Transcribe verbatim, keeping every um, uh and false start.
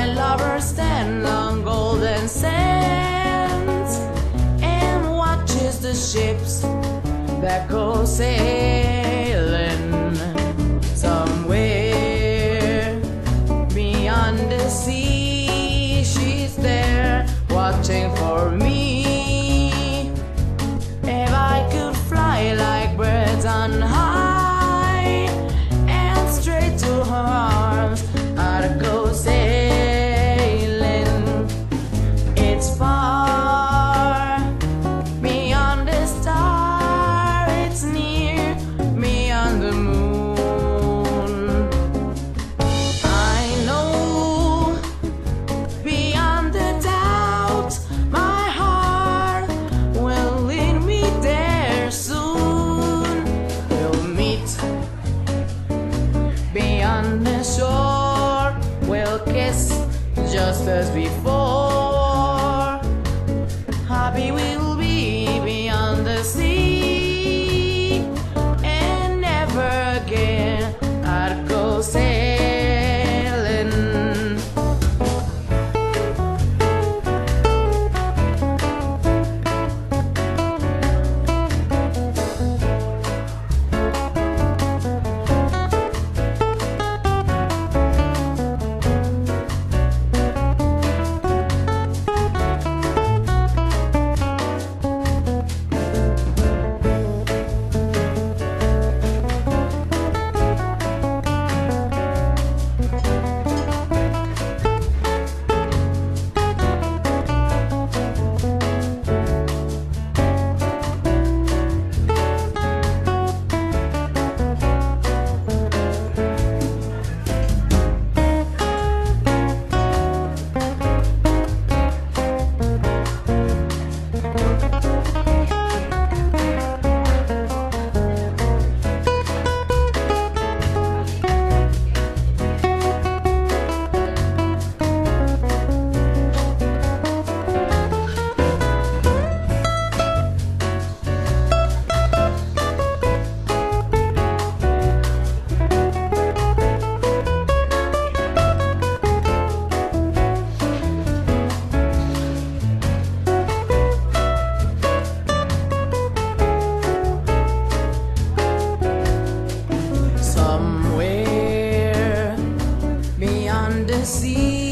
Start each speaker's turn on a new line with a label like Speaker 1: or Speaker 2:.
Speaker 1: my lover stand on golden sands and watches the ships that go sailing somewhere beyond the sea. She's there watching for me. If I could fly like birds on high and straight to her arms, I'd go sailing. It's far beyond the star, it's near beyond the moon. I know beyond the doubt my heart will lead me there soon. We'll meet beyond the shore, we'll kiss just as before. Happy we'll be beyond the sea, and never again I'd go sailing. Somewhere beyond the sea,